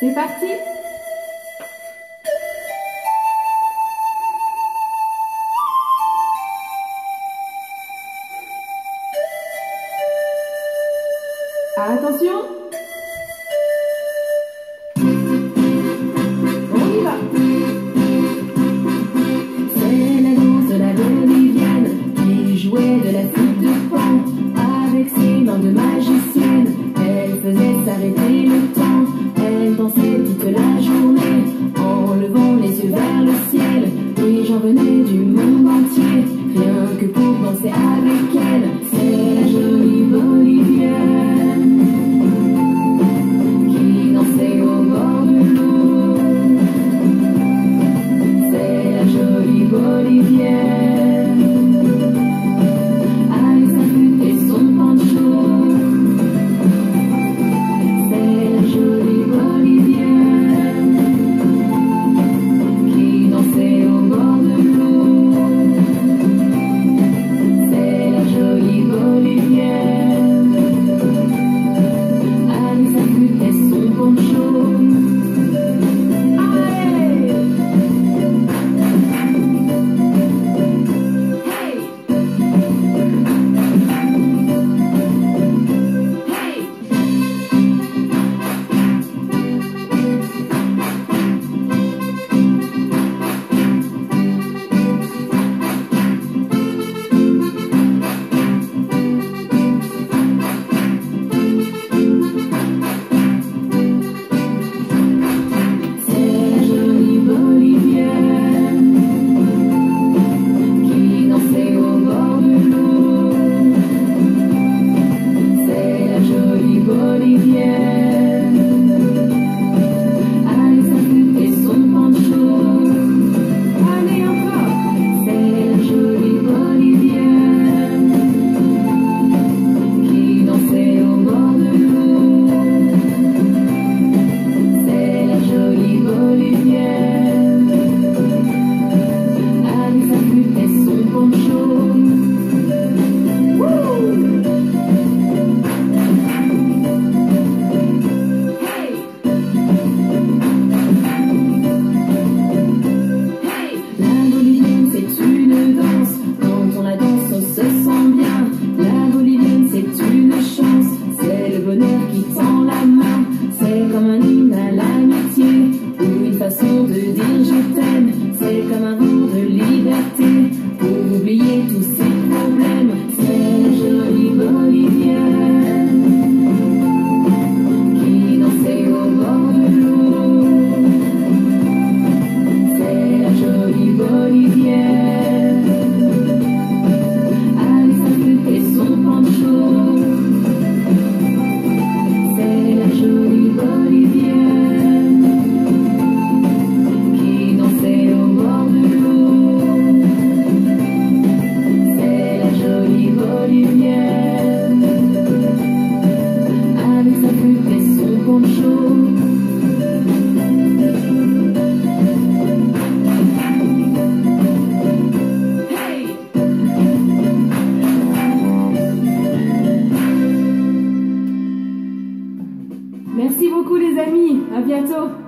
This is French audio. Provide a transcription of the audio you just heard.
C'est parti! Attention! On y va! C'est la danse de la bolivienne qui jouait de la flûte de pan. Avec ses mains de magicienne, elle faisait s'arrêter le temps. Elle dansait toute la journée en levant les yeux vers le ciel. Les gens venaient du monde entier, rien que pour danser avec elle. C'est la jolie bolivienne qui dansait au bord de l'eau. C'est la jolie bolivienne avec sa flûte et son pancho. C'est la jolie bolivienne qui dansait au bord de l'eau. C'est la jolie bolivienne avec sa flûte et son poncho. Allez! Hey! Hey! C'est la jolie bolivienne qui dansait au bord de l'eau. C'est la jolie bolivienne avec sa flûte et son pancho. Allez encore! C'est la jolie bolivienne qui dansait au bord de l'eau. C'est la jolie bolivienne avec sa flûte et son poncho. Wouh! Hey! Hey! La bolivienne c'est une danse, quand on la danse on se sent bien. La bolivienne c'est une chance, c'est le bonheur qui tend la main. C'est comme un hymne à l'amitié, ou une façon de dire je t'aime. C'est comme un vent de liberté, pour oublier tous ces problèmes. C'est la jolie bolivienne qui dansait au bord de l'eau. C'est la jolie bolivienne avec sa flûte et son pancho. C'est la jolie bolivienne qui dansait au bord de l'eau. C'est la jolie bolivienne avec sa flûte et son poncho. Hey! Merci beaucoup les amis, à bientôt.